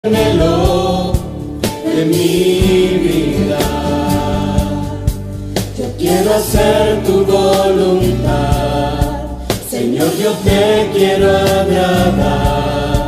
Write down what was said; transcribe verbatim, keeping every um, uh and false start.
anhelo de mi vida. Yo quiero hacer tu voluntad, Señor, yo te quiero agradar.